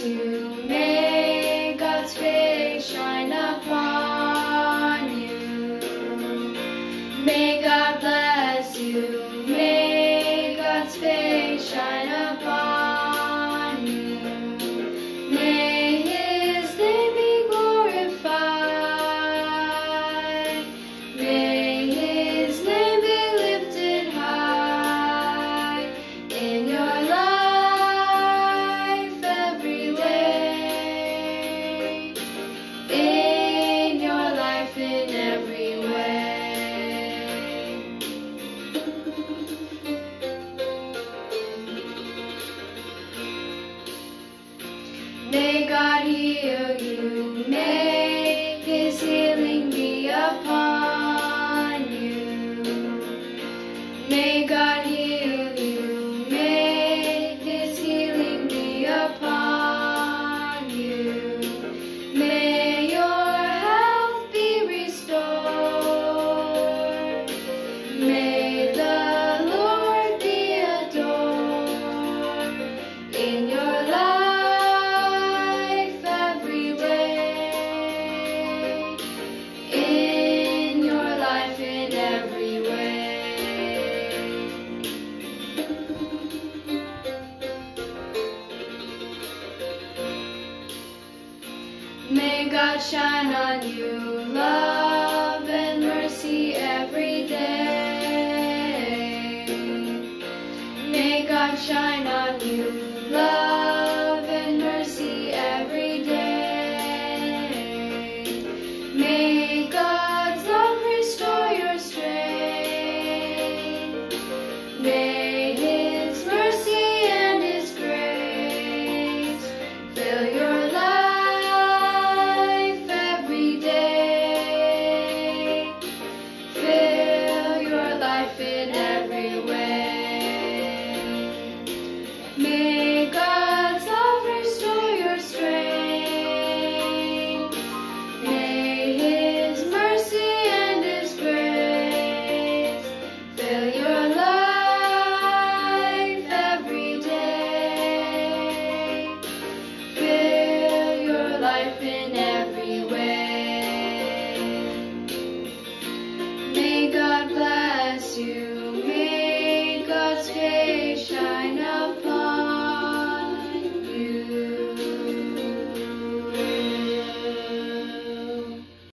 you. May God's face shine upon you. May God bless you. May God's face shine upon you. May His name be glorified. May His name be lifted high in your life every way. In your life in every way. May God heal you. May His healing be upon you. May God heal you. May His healing be upon you. May your health be restored. May the Lord be adored in your life every way. In your life in every way. May God shine on you, love and mercy every day. May God shine on you,